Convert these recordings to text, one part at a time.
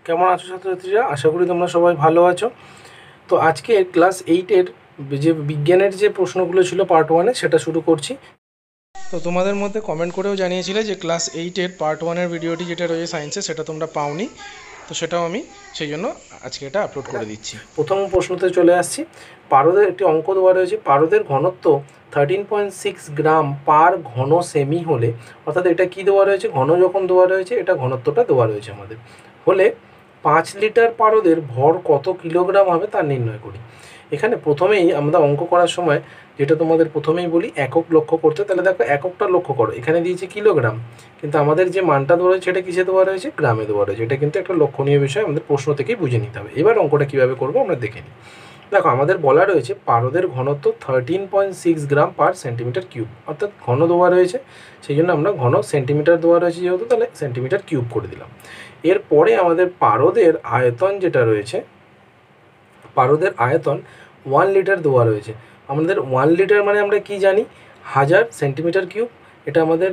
কেমন আছো ছাত্রছাত্রীরা? আশা করি তোমরা সবাই ভালো আছো। তো আজকে ক্লাস 8-এর যে বিজ্ঞানের যে প্রশ্নগুলো ছিল পার্ট 1-এ সেটা শুরু করছি। তো তোমাদের মধ্যে কমেন্ট করেও জানিয়েছিলে যে ক্লাস 8-এর পার্ট 1-এর ভিডিওটি যেটা রয়েছে সায়েন্সে সেটা তোমরা পাওনি। তো সেটাও আমি সেই জন্য আজকে এটা আপলোড করে দিচ্ছি। প্রথম প্রশ্নতে চলে আসছি। পারদের একটি অঙ্ক দেওয়া রয়েছে, পারদের ঘনত্ব 13.6 গ্রাম পার ঘন সেমি হলে, অর্থাৎ এটা কি দেওয়া রয়েছে, ঘন যখন দেওয়া রয়েছে এটা ঘনত্বটা দেওয়া রয়েছে আমাদের, হলে 5 লিটার পারদের ভর কত কিলোগ্রাম হবে তা নির্ণয় করি। এখানে প্রথমেই আমরা অঙ্ক করার সময় যেটা তোমাদের প্রথমেই বলি একক লক্ষ্য করতে, তাহলে দেখো এককটা লক্ষ্য করো, এখানে দিয়েছে কিলোগ্রাম, কিন্তু আমাদের যে মানটা দেওয়া রয়েছে সেটা কিসে দেওয়া রয়েছে, গ্রামে দেওয়া রয়েছে। এটা কিন্তু একটা লক্ষণীয় বিষয়, আমাদের প্রশ্ন থেকেই বুঝে নিতে হবে। এবার অঙ্কটা কীভাবে করবো আমরা দেখে নিই। দেখো আমাদের বলা রয়েছে পারদের ঘনত্ব 13.6 গ্রাম পার সেন্টিমিটার কিউব, অর্থাৎ ঘন দেওয়া রয়েছে সেই জন্য আমরা ঘন সেন্টিমিটার দেওয়া রয়েছে যেহেতু, তাহলে সেন্টিমিটার কিউব করে দিলাম। এরপরে আমাদের পারদের আয়তন যেটা রয়েছে, পারদের আয়তন 1 লিটার দেওয়া রয়েছে। আমাদের 1 লিটার মানে আমরা কি জানি, 1000 সেন্টিমিটার কিউব। এটা আমাদের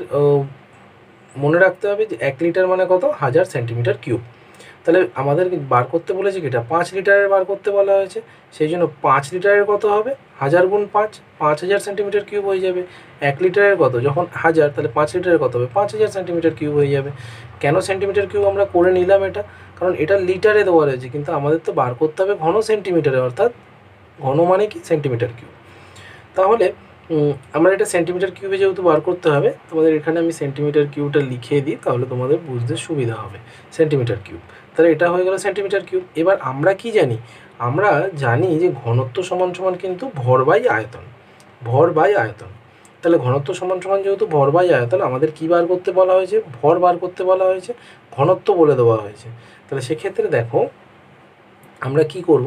মনে রাখতে হবে যে 1 লিটার মানে কত, 1000 সেন্টিমিটার কিউব। তাহলে আমাদের বার করতে বলেছে কি, এটা 5 লিটারের বার করতে বলা হয়েছে, সেই জন্য 5 লিটারের কত হবে, 1000 গুণ 5, 5000 সেন্টিমিটার কিউব হয়ে যাবে। 1 লিটারের কত, যখন 1000 তাহলে 5 লিটারের কত হবে, 5000 সেন্টিমিটার কিউব হয়ে যাবে। কেন সেন্টিমিটার কিউব আমরা করে নিলাম এটা, কারণ এটা লিটারে দেওয়া রয়েছে, কিন্তু আমাদের তো বার করতে হবে ঘন সেন্টিমিটারে, অর্থাৎ ঘন মানে কি সেন্টিমিটার কিউব। তাহলে আমরা এটা সেন্টিমিটার কিউবে যেহেতু বার করতে হবে, তোমাদের এখানে আমি সেন্টিমিটার কিউবটা লিখে দিই, তাহলে তোমাদের বুঝতে সুবিধা হবে। সেন্টিমিটার কিউব, তাহলে এটা হয়ে গেল সেন্টিমিটার কিউব। এবার আমরা কি জানি, আমরা জানি যে ঘনত্ব সমান সমান কিন্তু ভর বাই আয়তন, ভর বাই আয়তন। তাহলে ঘনত্ব সমান সমান যেহেতু ভর বাই আয়তন, আমাদের কী বার করতে বলা হয়েছে, ভর বার করতে বলা হয়েছে, ঘনত্ব বলে দেওয়া হয়েছে। তাহলে সেক্ষেত্রে দেখো আমরা কি করব,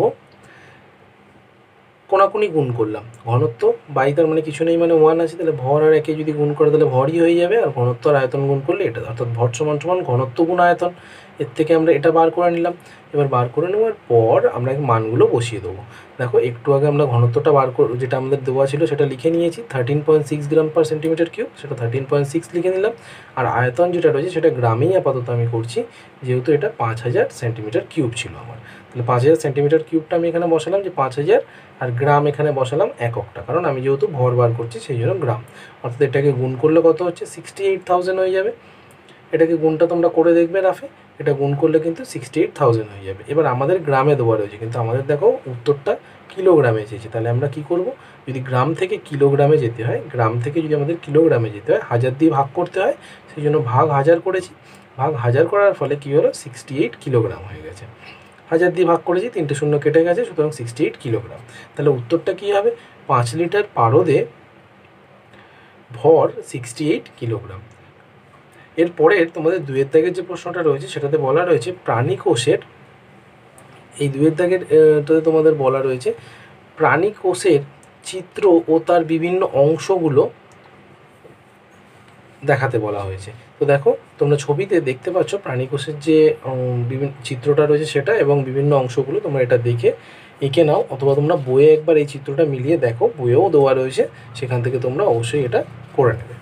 কোনাকুনি গুণ করলাম, ঘনত্ব বাই তার মানে কিছু নেই মানে 1 আছে, তাহলে ভর আর একে যদি গুণ করে তাহলে ভরই হয়ে যাবে, আর ঘনত্ব আর আয়তন গুণ করলে এটা, অর্থাৎ ভর সমান সমান ঘনত্ব গুণ আয়তন। এর থেকে আমরা এটা বার করে নিলাম। এবার বার করে নেওয়ার পর আমরা মানগুলো বসিয়ে দেবো। দেখো একটু আগে আমরা ঘনত্বটা বার যেটা আমাদের দেওয়া ছিল সেটা লিখে নিয়েছি, 13.6 গ্রাম পার সেন্টিমিটার কিউব, সেটা 13.6 লিখে নিলাম। আর আয়তন যেটা রয়েছে সেটা গ্রামেই আপাতত আমি করছি, যেহেতু এটা 5000 সেন্টিমিটার কিউব ছিল আমার। তাহলে 5000 সেন্টিমিটার কিউবটা আমি এখানে বসালাম যে 5000, আর গ্রাম এখানে বসালাম এককটা, কারণ আমি যেহেতু ভর বার করছি সেই জন্য গ্রাম। অর্থাৎ এটাকে গুণ করলে কত হচ্ছে, 68,000 হয়ে যাবে। এটাকে গুণটা তোমরা করে দেখবে রাফে, এটা গুণ করলে কিন্তু 68,000 হয়ে যাবে। এবার আমাদের গ্রামে দেওয়া রয়েছে, কিন্তু আমাদের দেখো উত্তরটা কিলোগ্রামে চেয়েছে, তাহলে আমরা কি করব, যদি গ্রাম থেকে কিলোগ্রামে যেতে হয়, গ্রাম থেকে যদি আমাদের কিলোগ্রামে যেতে হয় 1000 দিয়ে ভাগ করতে হয়, সেই জন্য ভাগ 1000 করেছি। ভাগ 1000 করার ফলে কী হলো, 68 কিলোগ্রাম হয়ে গেছে। 1000 দিয়ে ভাগ করেছি, 3টে শূন্য কেটে গেছে, সুতরাং 68 কিলোগ্রাম। তাহলে উত্তরটা কী হবে, 5 লিটার পারদে ভর 68 কিলোগ্রাম। এরপরের তোমাদের 2-এর দাগের যে প্রশ্নটা রয়েছে সেটাতে বলা রয়েছে প্রাণী কোষের, এই 2-এর দাগের তোমাদের বলা রয়েছে প্রাণী কোষের চিত্র ও তার বিভিন্ন অংশগুলো দেখাতে বলা হয়েছে। তো দেখো তোমরা ছবিতে দেখতে পাচ্ছ প্রাণী কোষের যে বিভিন্ন চিত্রটা রয়েছে সেটা, এবং বিভিন্ন অংশগুলো তোমরা এটা দেখে এঁকে নাও, অথবা তোমরা বইয়ে একবার এই চিত্রটা মিলিয়ে দেখো, বইয়েও দেওয়া রয়েছে, সেখান থেকে তোমরা অবশ্যই এটা করে নেবে।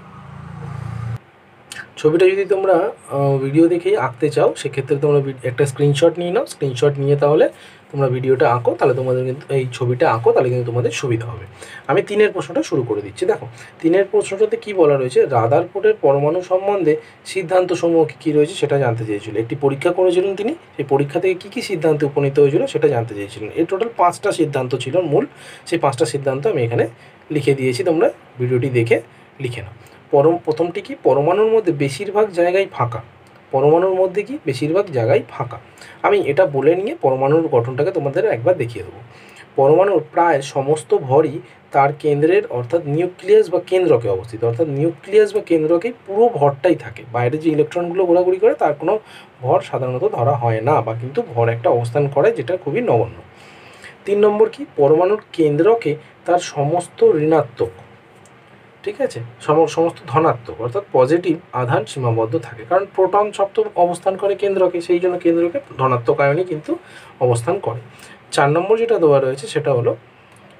ছবিটা যদি তোমরা ভিডিও দেখেই আঁকতে চাও, সেক্ষেত্রে তোমরা একটা স্ক্রিনশট নিয়ে নাও, স্ক্রিনশট নিয়ে তাহলে তোমরা ভিডিওটা আঁকো, তাহলে তোমাদের কিন্তু এই ছবিটা আঁকো, তাহলে কিন্তু তোমাদের সুবিধা হবে। আমি 3-এর প্রশ্নটা শুরু করে দিচ্ছি। দেখো 3-এর প্রশ্নটাতে কী বলা রয়েছে, রাদারফোর্ডের পরমাণু সম্বন্ধে সিদ্ধান্তসমূহ কী রয়েছে সেটা জানতে চেয়েছিল। একটি পরীক্ষা করেছিলেন তিনি, সেই পরীক্ষা থেকে কী কী সিদ্ধান্তে উপনীত হয়েছিল সেটা জানতে চেয়েছিলেন। এর টোটাল 5টা সিদ্ধান্ত ছিল মূল, সেই 5টা সিদ্ধান্ত আমি এখানে লিখে দিয়েছি, তোমরা ভিডিওটি দেখে লিখে নাও। প্রথমটি কি, পরমাণুর মধ্যে বেশিরভাগ জায়গায় ফাঁকা, পরমাণুর মধ্যে কি বেশিরভাগ জায়গায় ফাঁকা। আমি এটা বলে নিয়ে পরমাণুর গঠনটাকে তোমাদের একবার দেখিয়ে দেবো। পরমাণুর প্রায় সমস্ত ভরই তার কেন্দ্রের অর্থাৎ নিউক্লিয়াস বা কেন্দ্রকে অবস্থিত, অর্থাৎ নিউক্লিয়াস বা কেন্দ্রকেই পুরো ভরটাই থাকে, বাইরে যে ইলেকট্রনগুলো ঘোরাঘুরি করে তার কোনো ভর সাধারণত ধরা হয় না, বা কিন্তু ভর একটা অবস্থান করে যেটা খুবই নগণ্য। 3 নম্বর কি, পরমাণুর কেন্দ্রকে তার সমস্ত ঋণাত্মক, ঠিক আছে, সমস্ত ধনাত্মক অর্থাৎ পজিটিভ আধান সীমাবদ্ধ থাকে, কারণ প্রোটন শক্ত অবস্থান করে কেন্দ্রকে, সেই জন্য কেন্দ্রকে ধনাত্মক আয়নই কিন্তু অবস্থান করে। 4 নম্বর যেটা দেওয়া রয়েছে সেটা হলো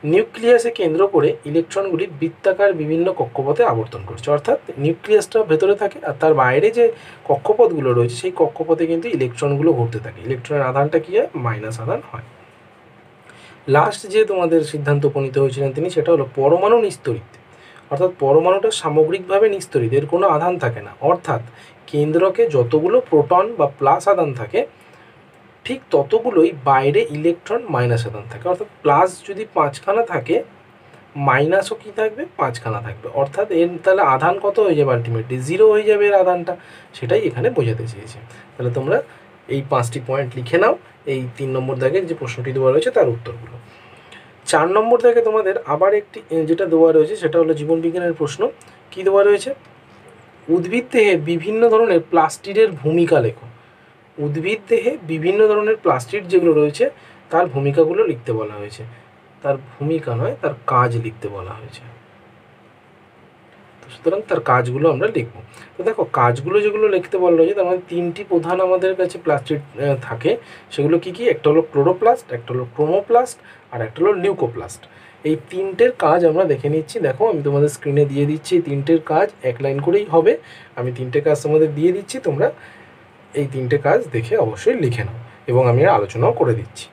নিউক্লিয়াসে কেন্দ্র করে ইলেকট্রনগুলি বৃত্তাকার বিভিন্ন কক্ষপথে আবর্তন করছে। অর্থাৎ নিউক্লিয়াসটা ভেতরে থাকে আর তার বাইরে যে কক্ষপথগুলো রয়েছে সেই কক্ষপথে কিন্তু ইলেকট্রনগুলো ঘুরতে থাকে। ইলেকট্রনের আধানটা কী হয়? মাইনাস আধান হয়। লাস্ট যে তোমাদের সিদ্ধান্ত উপনীত হয়েছিলেন তিনি, সেটা হলো পরমাণু নিস্তরিত। অর্থাৎ পরমাণুটা সামগ্রিকভাবে নিস্তরিত, এর কোনো আধান থাকে না। অর্থাৎ কেন্দ্রকে যতগুলো প্রোটন বা প্লাস আধান থাকে ঠিক ততগুলোই বাইরে ইলেকট্রন মাইনাস আধান থাকে। অর্থাৎ প্লাস যদি 5খানা থাকে, মাইনাসও কী থাকবে? 5খানা থাকবে। অর্থাৎ এর তাহলে আধান কত হয়ে যাবে? আলটিমেটলি 0 হয়ে যাবে এর আধানটা। সেটাই এখানে বোঝাতে চেয়েছে। তাহলে তোমরা এই 5টি পয়েন্ট লিখে নাও, এই 3 নম্বর দাগের যে প্রশ্নটি দেওয়া রয়েছে তার উত্তরগুলো। 4 নম্বর দাগে তোমাদের আবার একটি যেটা দেওয়া রয়েছে সেটা হলো জীবনবিজ্ঞানের প্রশ্ন। কী দেওয়া রয়েছে? উদ্ভিদ দেহে বিভিন্ন ধরনের প্লাস্টিডের ভূমিকা লেখো। উদ্ভিদ দেহে বিভিন্ন ধরনের প্লাস্টিড যেগুলো রয়েছে তার ভূমিকাগুলো লিখতে বলা হয়েছে। তার ভূমিকা নয়, তার কাজ লিখতে বলা হয়েছে। সুতরাং তার কাজগুলো আমরা লিখব। তো দেখো, কাজগুলো যেগুলো লিখতে বলা রয়েছে তার মধ্যে 3টি প্রধান আমাদের কাছে প্লাস্টিড থাকে। সেগুলো কি কি? একটা হলো ক্লোরোপ্লাস্ট, একটা হলো ক্রোমোপ্লাস্ট, আর একটা হলো লিউকোপ্লাস্ট। এই 3টের কাজ আমরা দেখে নিচ্ছি। দেখো, আমি তোমাদের স্ক্রিনে দিয়ে দিচ্ছি এই 3টের কাজ, এক লাইন করেই হবে। আমি 3টে কাজ তোমাদের দিয়ে দিচ্ছি, তোমরা এই 3টে কাজ দেখে অবশ্যই লিখে নাও এবং আমি আলোচনাও করে দিচ্ছি।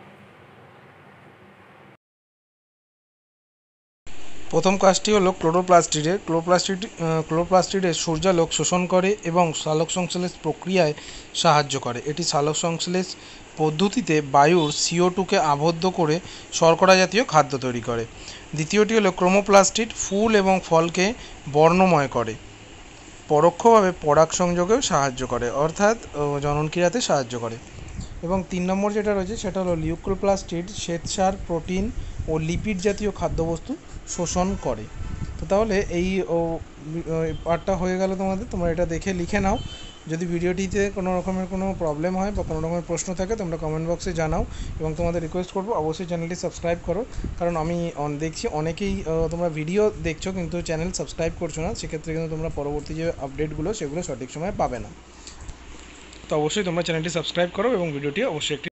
প্রথম কাজটি হলো ক্লোরোপ্লাস্টিডের। ক্লোরোপ্লাস্টিডের সূর্যালোক শোষণ করে এবং সালোকসংশ্লেষ প্রক্রিয়ায় সাহায্য করে। এটি সালোকসংশ্লেষ পদ্ধতিতে বায়ুর CO2কে আবদ্ধ করে শর্করা জাতীয় খাদ্য তৈরি করে। দ্বিতীয়টি হলো ক্রোমোপ্লাস্টিড ফুল এবং ফলকে বর্ণময় করে। পরোক্ষভাবে পরাগ সংযোগেও সাহায্য করে, অর্থাৎ জননক্রিয়াতে সাহায্য করে। এবং 3 নম্বর যেটা রয়েছে সেটা হলো লিউকোপ্লাস্টিড শ্বেতসার, প্রোটিন ও লিপিড জাতীয় খাদ্যবস্তু শোষণ করে। তো তাহলে এই পার্টটা হয়ে গেল তোমাদের। তোমরা এটা দেখে লিখে নাও। যদি ভিডিওটিতে কোনো রকমের কোনো প্রবলেম হয় বা কোনো রকমের প্রশ্ন থাকে তোমরা কমেন্ট বক্সে জানাও, এবং তোমাদের রিকোয়েস্ট করবো অবশ্যই চ্যানেলটি সাবস্ক্রাইব করো, কারণ আমি দেখছি অনেকেই তোমরা ভিডিও দেখছো কিন্তু চ্যানেল সাবস্ক্রাইব করছো না। সেক্ষেত্রে কিন্তু তোমরা পরবর্তী যে আপডেটগুলো সেগুলো সঠিক সময়ে পাবে না। তো অবশ্যই তোমরা চ্যানেলটি সাবস্ক্রাইব করো এবং ভিডিওটি অবশ্যই একটি